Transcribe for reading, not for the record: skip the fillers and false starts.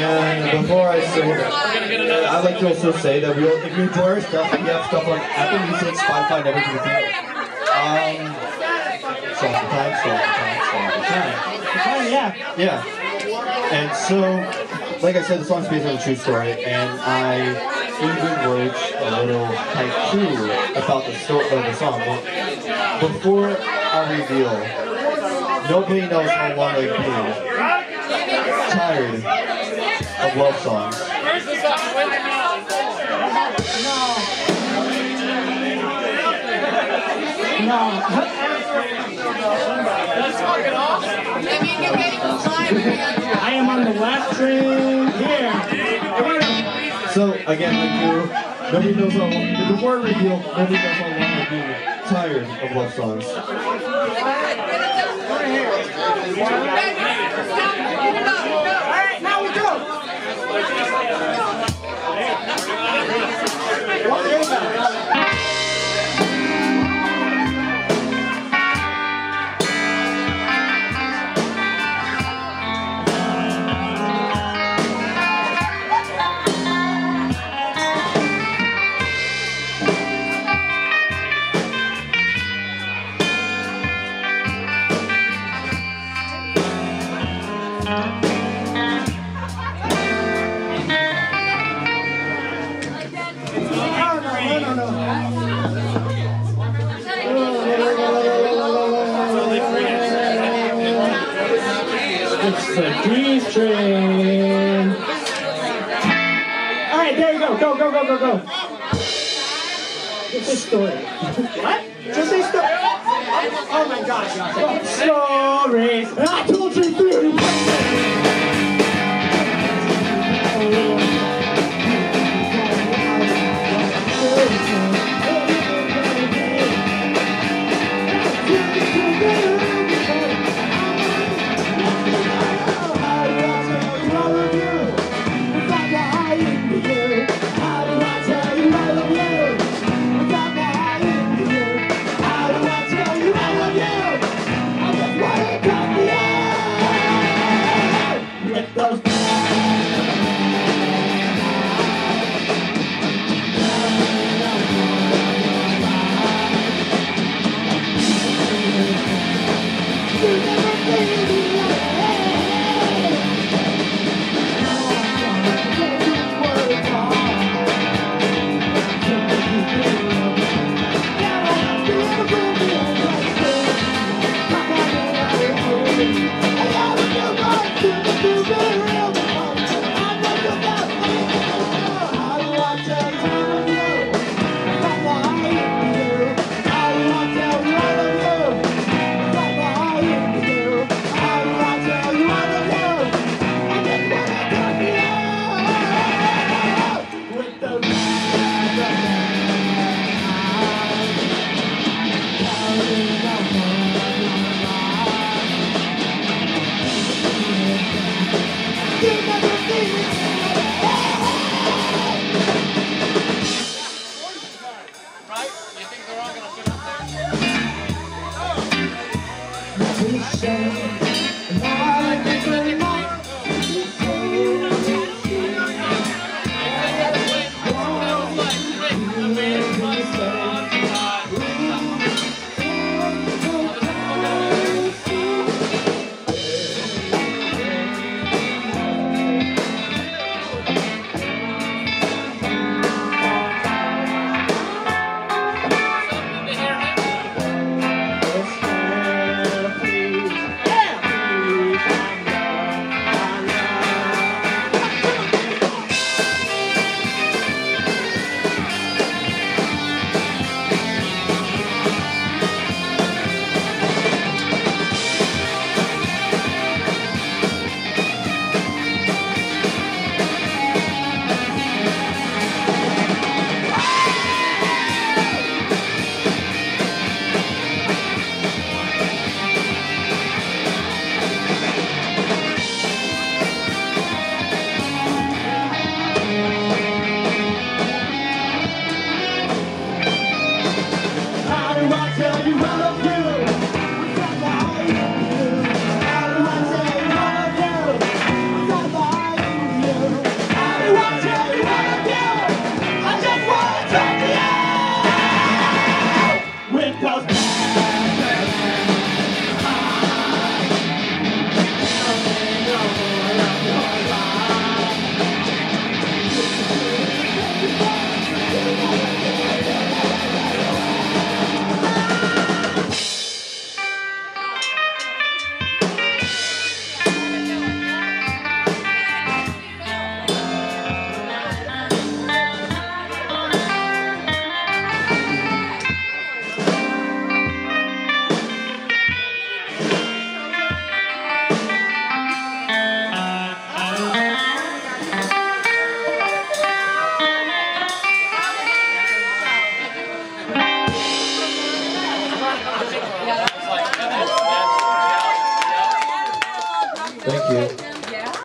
And before I say that, I'd like to also say that if you enjoy our stuff, we have stuff on Apple Music, Spotify, and everything. Song for time. Yeah. And so, like I said, the song's based on a true story, and I even wrote a little haiku about the song. But before I reveal, nobody knows how long I've been tired of love songs. No. That's fucking awesome. I am on the last train here. So again, like you, nobody knows how long. Before I reveal, nobody knows how long I've been tired of love songs. Alright, now we go! What is that? It's the D's train. All right, there you go. Go. It's a story. What? Just a story. Oh my gosh. Stories. I told you through. Bye.